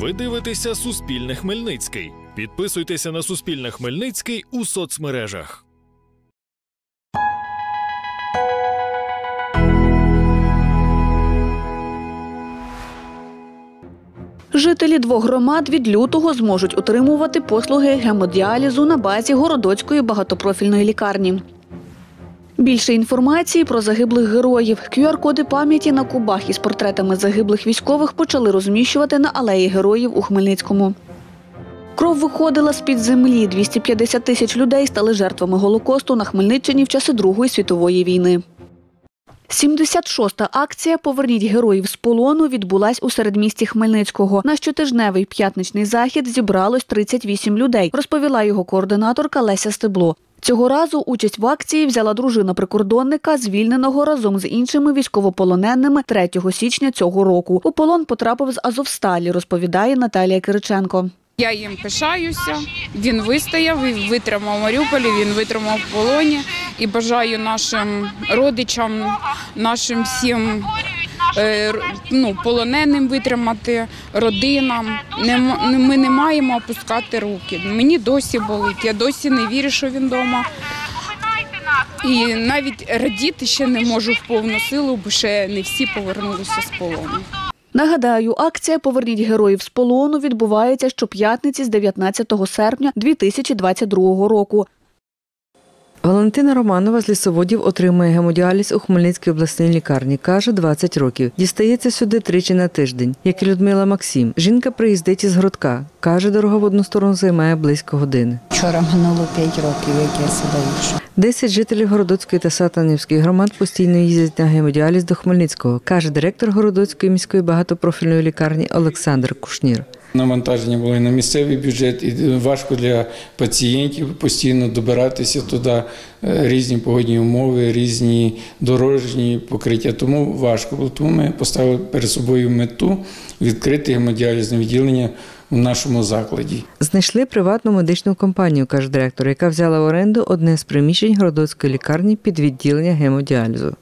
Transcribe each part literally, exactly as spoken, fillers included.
Ви дивитеся Суспільне Хмельницький. Підписуйтеся на Суспільне Хмельницький у соцмережах. Жителі двох громад від лютого зможуть отримувати послуги гемодіалізу на базі Городоцької багатопрофільної лікарні. Більше інформації про загиблих героїв. кю ар-коди пам'яті на кубах із портретами загиблих військових почали розміщувати на алеї героїв у Хмельницькому. Кров виходила з-під землі. двісті п'ятдесят тисяч людей стали жертвами Голокосту на Хмельниччині в часи Другої світової війни. сімдесят шоста акція «Поверніть героїв з полону» відбулась у середмісті Хмельницького. На щотижневий п'ятничний захід зібралось тридцять вісім людей, розповіла його координаторка Леся Стебло. Цього разу участь в акції взяла дружина прикордонника, звільненого разом з іншими військовополоненими третього січня цього року. У полон потрапив з Азовсталі, розповідає Наталія Кириченко. Я їм пишаюся, він вистояв, він витримав в Маріуполі, він витримав в полоні. І бажаю нашим родичам, нашим всім ну, полоненим витримати, родинам. Ми не маємо опускати руки. Мені досі болить, я досі не вірю, що він вдома. І навіть радіти ще не можу в повну силу, бо ще не всі повернулися з полону. Нагадаю, акція «Поверніть героїв з полону» відбувається щоп'ятниці з дев'ятнадцятого серпня дві тисячі двадцять другого року. Валентина Романова з Лісоводів отримує гемодіаліз у Хмельницькій обласній лікарні. Каже, двадцять років. Дістається сюди тричі на тиждень, як і Людмила Максим. Жінка приїздить із Гродка. Каже, дорога в одну сторону займає близько години. Вчора минуло п'ять років, як я сюди йшов. Десять жителів Городоцької та Сатанівської громад постійно їздять на гемодіаліз до Хмельницького, каже директор Городоцької міської багатопрофільної лікарні Олександр Кушнір. Навантаження були на місцевий бюджет, і важко для пацієнтів постійно добиратися туди, різні погодні умови, різні дорожні покриття, тому важко було. Тому ми поставили перед собою мету відкрити гемодіалізне відділення у нашому закладі. Знайшли приватну медичну компанію, каже директор, яка взяла в оренду одне з приміщень Городоцької лікарні під відділення гемодіалізу.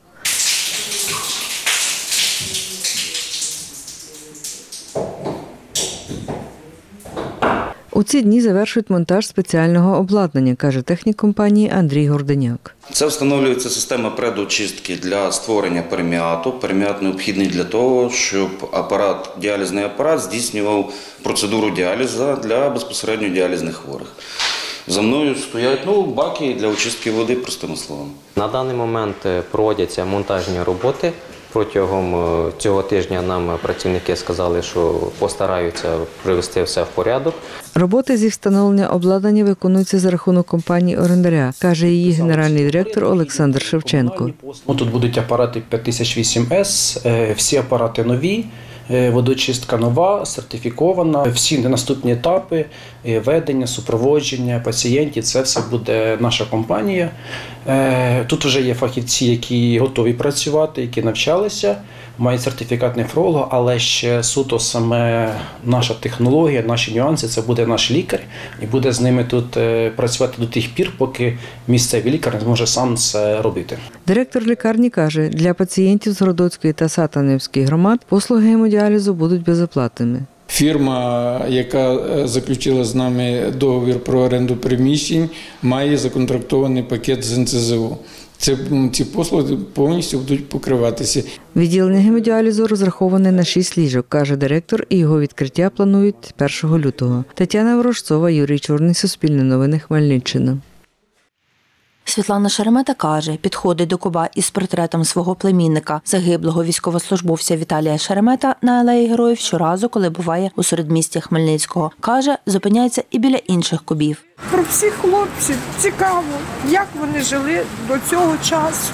У ці дні завершують монтаж спеціального обладнання, каже технік компанії Андрій Горденяк. Це встановлюється система предочистки для створення перміату. Перміат необхідний для того, щоб апарат, діалізний апарат здійснював процедуру діалізу для безпосередньо діалізних хворих. За мною стоять ну, баки для очистки води, простими словами. На даний момент проводяться монтажні роботи. Протягом цього тижня нам працівники сказали, що постараються привести все в порядок. Роботи зі встановлення обладнання виконуються за рахунок компанії орендаря, каже її генеральний директор Олександр Шевченко. Тут будуть апарати п'ять тисяч вісім ес, всі апарати нові. Водочистка нова, сертифікована. Всі наступні етапи ведення, супроводження пацієнтів – це все буде наша компанія. Тут вже є фахівці, які готові працювати, які навчалися, мають сертифікат нефролога, але ще суто саме наша технологія, наші нюанси – це буде наш лікар і буде з ними тут працювати до тих пір, поки місцевий лікар не зможе сам це робити. Директор лікарні каже, для пацієнтів з Городоцької та Сатанівської громад послуги гемодіалізу будуть безоплатними. Фірма, яка заключила з нами договір про оренду приміщень, має законтрактований пакет з ен це зе о. Це, ці послуги повністю будуть покриватися. Відділення гемодіалізу розраховане на шість ліжок, каже директор, і його відкриття планують першого лютого. Тетяна Ворожцова, Юрій Чорний, Суспільне новини, Хмельниччина. Світлана Шеремета каже, підходить до куба із портретом свого племінника, загиблого військовослужбовця Віталія Шеремета на алеї героїв щоразу, коли буває у середмісті Хмельницького. Каже, зупиняється і біля інших кубів. Про всіх хлопців цікаво, як вони жили до цього часу,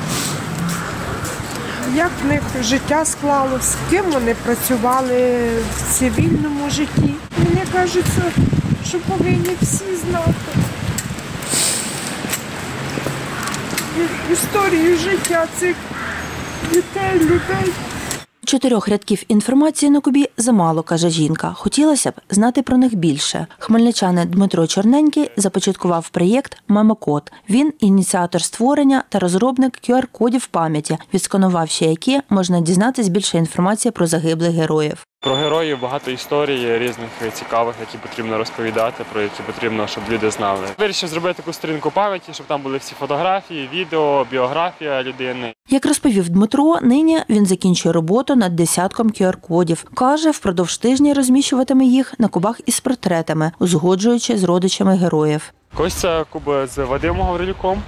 як в них життя склалося, з ким вони працювали в цивільному житті. Мені кажеться, що повинні всі знати історію життя цих дітей, людей. Чотирьох рядків інформації на кубі замало, каже жінка. Хотілося б знати про них більше. Хмельничанин Дмитро Чорненький започаткував проєкт «Мемокод». Він ініціатор створення та розробник кю ар-кодів пам'яті, відсканувавши які можна дізнатись більше інформації про загиблих героїв. Про героїв багато історій різних цікавих, які потрібно розповідати, про які потрібно, щоб люди знали. Вирішив зробити таку сторінку пам'яті, щоб там були всі фотографії, відео, біографія людини. Як розповів Дмитро, нині він закінчує роботу над десятком ку ар-кодів. Каже, впродовж тижня розміщуватиме їх на кубах із портретами, узгоджуючи з родичами героїв. Ось це куби з Вадимом Гаврилюком.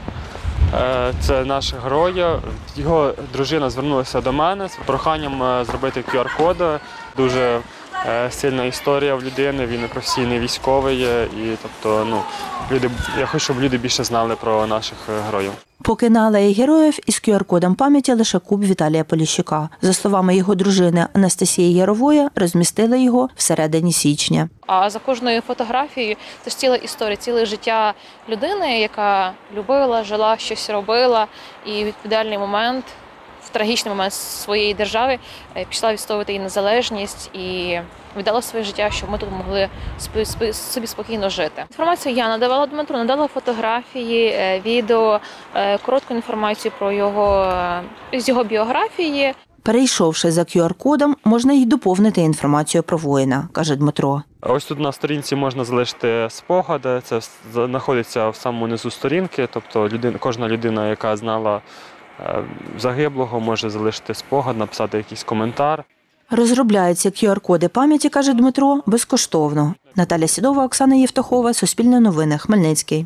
Це наш герой. Його дружина звернулася до мене з проханням зробити ку ар-код. Дуже сильна історія в людини, він професійний військовий. І, тобто, ну, люди, я хочу, щоб люди більше знали про наших героїв. Поки на алеї героїв із ку ар-кодом пам'яті лише куб Віталія Поліщука. За словами його дружини Анастасії Ярової, розмістили його всередині січня. А за кожною фотографією це ж ціла історія, ціле життя людини, яка любила, жила, щось робила і в відповідальний момент, в трагічний момент своєї держави пішла відстоювати її незалежність і віддала своє життя, щоб ми тут могли собі спокійно жити. Інформацію я надавала Дмитру, надала фотографії, відео, коротку інформацію про його, з його біографії. Перейшовши за ку ар-кодом, можна й доповнити інформацію про воїна, каже Дмитро. Ось тут на сторінці можна залишити спогади, це знаходиться в самому низу сторінки, тобто людина, кожна людина, яка знала загиблого, може залишити спогад, написати якийсь коментар. Розробляються ку ар-коди пам'яті, каже Дмитро, безкоштовно. Наталя Сідова, Оксана Євтухова, Суспільне новини, Хмельницький.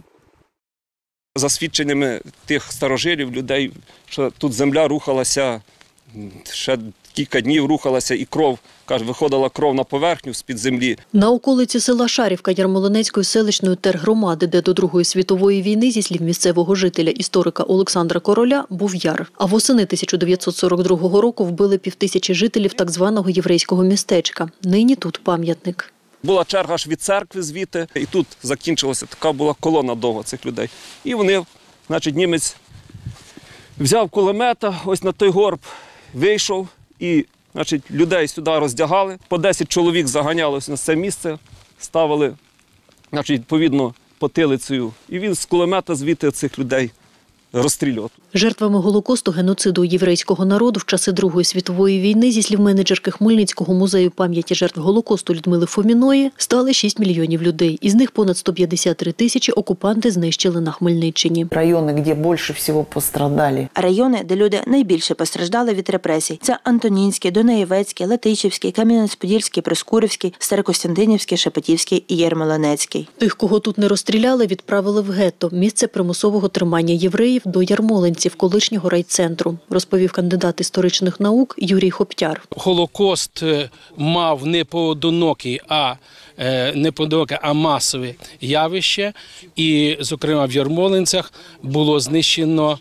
За свідченнями тих старожилів, людей, що тут земля рухалася, ще кілька днів рухалася і кров, каже, виходила кров на поверхню з-під землі. На околиці села Шарівка Ярмолинецької селищної тергромади, де до Другої світової війни, зі слів місцевого жителя, історика Олександра Короля, був яр. А восени тисяча дев'ятсот сорок другого року вбили півтисячі жителів так званого єврейського містечка. Нині тут пам'ятник. Була черга аж від церкви звідти, і тут закінчилася, така була колона довга цих людей. І вони, значить, німець взяв кулемета, ось на той горб вийшов і, значить, людей сюди роздягали. По десять чоловік заганялося на це місце, ставили, значить, відповідно, потилицею. І він з кулемета звідти цих людей розстрілював. Жертвами Голокосту, геноциду єврейського народу в часи Другої світової війни, зі слів менеджерки Хмельницького музею пам'яті жертв Голокосту Людмили Фоміної, стали шість мільйонів людей. Із них понад сто п'ятдесят три тисячі окупанти знищили на Хмельниччині. Райони, де більше всього постраждали. Райони, де люди найбільше постраждали від репресій. Це Антонінський, Дунаєвецький, Летичівський, Кам'янець-Подільський, Прискурівський, Старокостянтинівський, Шепетівський і Ярмолинецький. Тих, кого тут не розстріляли, відправили в гетто – місце примусового тримання євреїв до Ярмолинців, колишнього райцентру, розповів кандидат історичних наук Юрій Хоптяр. Голокост мав не поодинокі, а не поодиноке, а масове явище. І, зокрема, в Ярмолинцях було знищено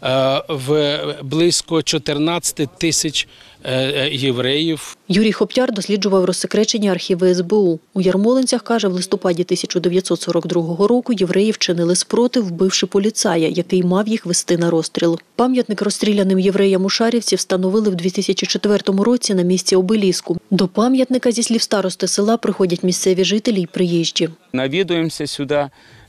в близько чотирнадцять тисяч євреїв. Юрій Хоптяр досліджував розсекречені архіви ес бе у. У Ярмолинцях, каже, в листопаді тисяча дев'ятсот сорок другого року євреї вчинили спротив, вбивши поліцая, який мав їх вести на розстріл. Пам'ятник розстріляним євреям у Шарівці встановили в дві тисячі четвертому році на місці обеліску. До пам'ятника, зі слів старости села, приходять місцеві жителі й приїжджі. Навідуємося сюди.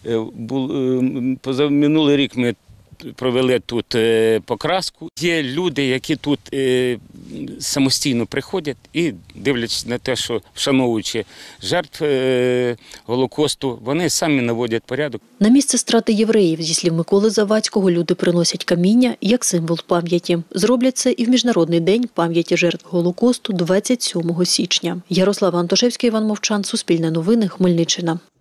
Минулий рік ми провели тут покраску. Є люди, які тут самостійно приходять і, дивлячись на те, що вшановуючи жертв Голокосту, вони самі наводять порядок. На місце страти євреїв, зі слів Миколи Завадського, люди приносять каміння як символ пам'яті. Зроблять це і в Міжнародний день пам'яті жертв Голокосту двадцять сьомого січня. Ярослава Антошевська, Іван Мовчан, Суспільне новини, Хмельниччина.